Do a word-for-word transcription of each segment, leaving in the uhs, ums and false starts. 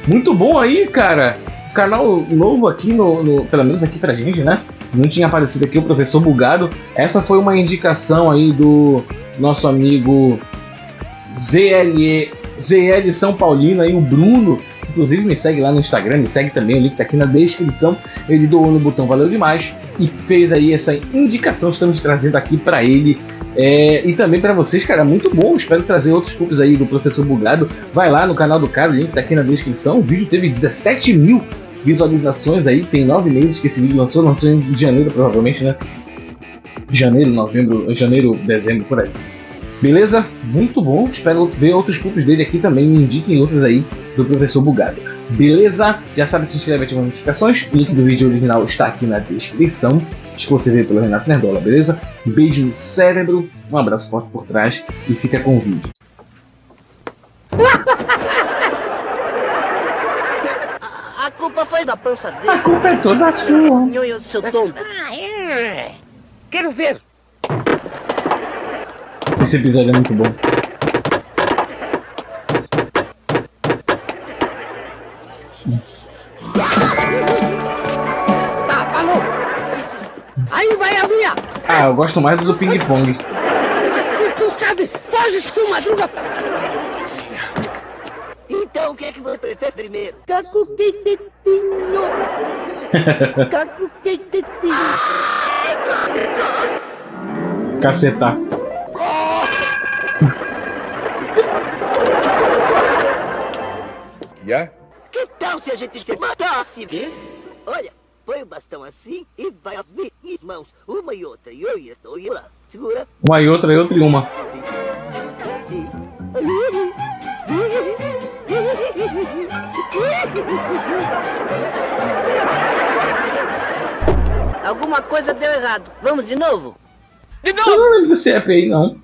Muito bom aí, cara. Canal novo aqui, no, no, pelo menos aqui pra gente, né? Não tinha aparecido aqui o Professor Bugado. Essa foi uma indicação aí do nosso amigo Z L, Z L São Paulino, aí, o Bruno. Inclusive me segue lá no Instagram, me segue também, o link tá aqui na descrição. Ele doou no botão valeu demais e fez aí essa indicação que estamos trazendo aqui pra ele. É, e também pra vocês, cara, muito bom. Espero trazer outros clipes aí do Professor Bugado. Vai lá no canal do cara, o link tá aqui na descrição. O vídeo teve dezessete mil visualizações aí, tem nove meses que esse vídeo lançou, lançou em janeiro provavelmente, né? Janeiro, novembro, janeiro, dezembro, por aí. Beleza? Muito bom, espero ver outros clipes dele aqui também, me indiquem outros aí do Professor Bugado. Beleza? Já sabe, se inscreve e ativa as notificações, o link do vídeo original está aqui na descrição, se você ver pelo Renato Nerdola, beleza? Um beijo no cérebro, um abraço forte por trás e fica com o vídeo. A culpa foi da pança dele. A culpa é toda sua. Nhonho, seu tonto. Ah, é. Quero ver. Esse episódio é muito bom. Tá, falou. Aí vai a minha. Ah, eu gosto mais do ping-pong. Acerta os cabos. Foge, sua madruga. Então o que é que você prefere primeiro? Caco quentetinho. Caco quentetinho. Cacetar. Yeah? Que tal se a gente se matasse? Quê? Olha, põe o bastão assim e vai abrir as mãos, uma e outra. E eu ia, eu ia lá. Segura. Uma e outra, e outra e uma. Sim. Sim. Alguma coisa deu errado. Vamos de novo? De Eu não lembro desse app aí, não.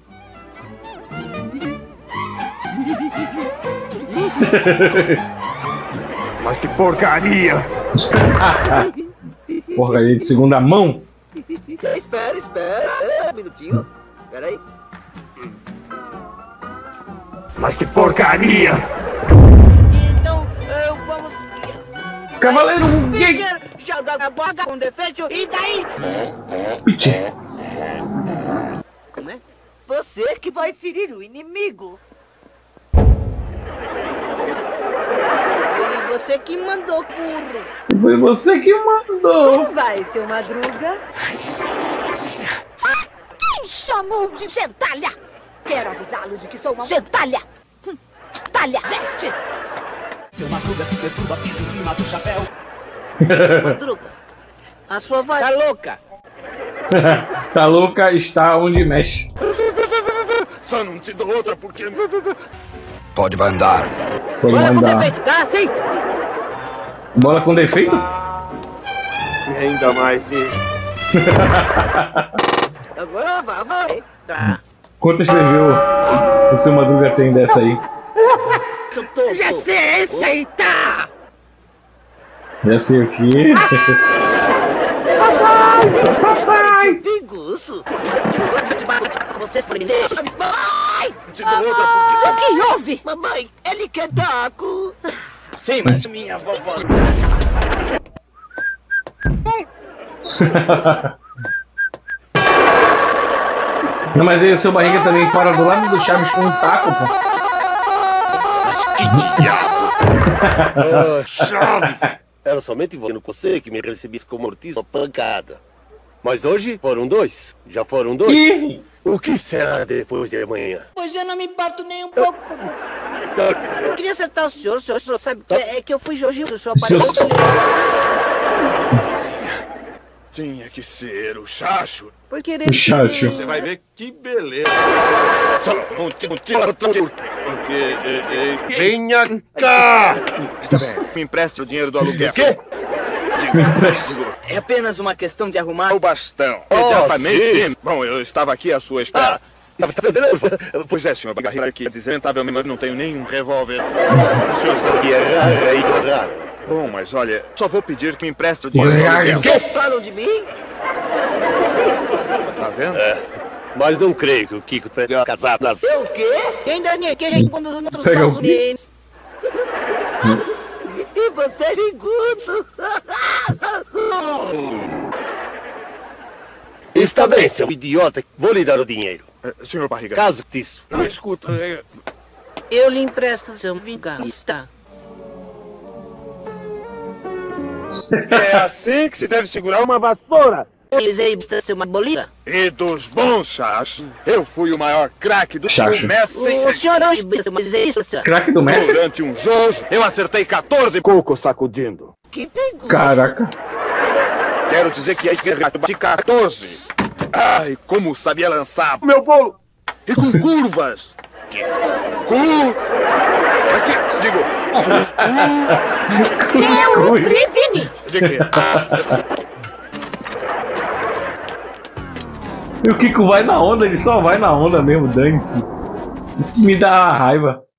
Mas que porcaria! Porcaria de segunda mão. Espera, espera. Um minutinho. Espera aí. Mas que porcaria! Então, eu vamos... Cavaleiro gay. Pitcher, joga a bola com defeito e daí... Pitcher. Como é? Você que vai ferir o inimigo. Foi você que mandou, burro. Foi você que mandou. Vai, seu Madruga. Quem chamou de gentalha? Quero avisá-lo de que sou uma gentalha. Hum, Talha, veste. Seu Madruga se perturba, pisa em cima do chapéu. Madruga, a sua voz... Tá louca. Tá louca, está onde mexe. Só não te dou outra porque... Pode mandar. Pode Bola com mandar. defeito, tá? Sim. Bola com defeito? E ainda mais isso. Agora vai, vai. Tá. Quanto escreveu o seu Madruga tem dessa aí? Seu tonto. Já sei, aceitar. Já sei o que. Papai! Pinguço! Você se deixa! Papai! Te dou outra porque... O que houve? Mamãe, ele quer taco! Sim, mas minha vovó... Não, mas aí o seu barriga também fora do lado do Chaves com um taco, pô. Ah, Chaves! Era somente você que me recebesse como Ortiz uma pancada. Mas hoje foram dois. Já foram dois. Ih! O que será depois de amanhã? Pois eu não me importo nem um pouco. Eu queria acertar o senhor, o senhor, o senhor sabe que é, é que eu fui Jorginho, o senhor apareceu. Seu- Tinha que ser o Chacho. Foi querer. O Chacho. Você vai ver que beleza. Só não te... Não te... Porque... É, é... Venha cá! Está bem. Me empreste o dinheiro do aluguel. Quê? Digo, É apenas uma questão de arrumar o bastão. Oh, Exatamente. sim. Bom, eu estava aqui à sua espera. Ah, você está entendendo? Pois é, senhor Bagarreira, aqui lamentavelmente não tenho nenhum revólver. O senhor sabe que é raro aí, é raro. Bom, mas olha, só vou pedir que me empreste o dinheiro do Olha, aluguel. Vocês falam de mim? Tá vendo? É. Mas não creio que o Kiko tenha casado assim. Eu o quê? Quem dá ninguém que a gente conduz os outros Pega o Estados Unidos? você é perigoso. Está bem, seu idiota. Vou lhe dar o dinheiro. É, senhor Barriga. Caso disso. Não, escuta. É... Eu lhe empresto seu vigarista. é assim que se deve segurar uma vassoura. Utilizei ser uma bolita. E dos bons chás, eu fui o maior craque do Chacho. Messi. O senhor hoje mas é isso, senhor. Craque do Messi? Durante um jogo, eu acertei quatorze cocos sacudindo. Que perigoso. Caraca. Quero dizer que a guerra de quatorze. Ai, como sabia lançar o meu bolo. E com curvas. Curvas. Mas que, digo... Eu preveni. De quê? E o Kiko vai na onda, ele só vai na onda mesmo, dane-se. Isso que me dá raiva.